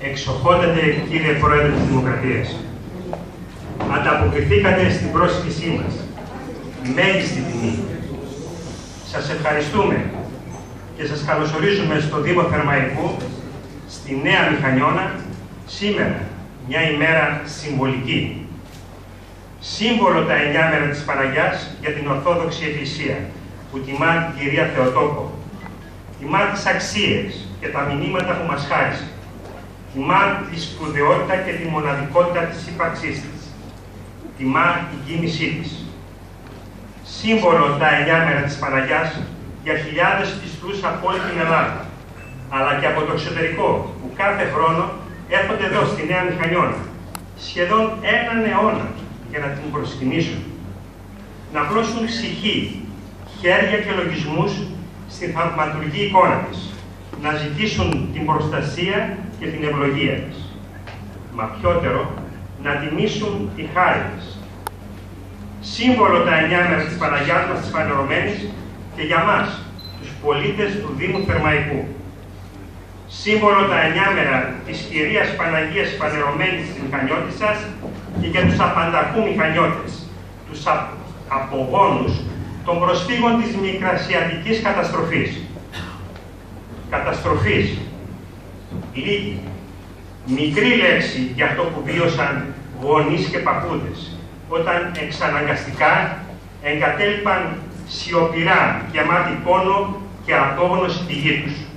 Εξοχότατε κύριε Πρόεδρε της Δημοκρατίας, ανταποκριθήκατε στην πρόσκλησή μας, μέγιστη τιμή. Σας ευχαριστούμε και σας καλωσορίζουμε στο Δήμο Θερμαϊκού, στη Νέα Μηχανιώνα, σήμερα, μια ημέρα συμβολική. Σύμβολο τα 9 μέρα της Παναγιάς για την Ορθόδοξη Εκκλησία, που τιμά την Κυρία Θεοτόκο. Τιμά τις αξίες και τα μηνύματα που μας χάρισε. Τιμά τη σπουδαιότητα και τη μοναδικότητα της ύπαρξής της. Τιμά την κοίμησή της. Σύμβολο τα 9 μέρα της Παναγιάς για χιλιάδες πιστούς από όλη την Ελλάδα, αλλά και από το εξωτερικό, που κάθε χρόνο έρχονται εδώ στη Νέα Μηχανιώνα, σχεδόν έναν αιώνα, για να την προσκυνήσουν. Να πλώσουν ψυχή, χέρια και λογισμούς στην θαυματουργή εικόνα της, να ζητήσουν την προστασία και την ευλογία της. Μα πιότερο, να τιμήσουν τη χάρη της. Σύμβολο τα 9 μέρα της Παναγιάς μας της Φανερωμένης και για μας, τους πολίτες του Δήμου Θερμαϊκού. Σύμβολο τα 9 μέρα της Κυρίας Παναγίας Φανερωμένης της Μηχανιώτισσας και για τους απανταχού μηχανιώτες, τους απογόνους των προσφύγων της μικρασιατικής καταστροφής. Καταστροφής. Λίγη. Μικρή λέξη για αυτό που βίωσαν γονείς και παππούδες, όταν εξαναγκαστικά εγκατέλειπαν σιωπηρά, γεμάτη πόνο και απόγνωση τη γη τους.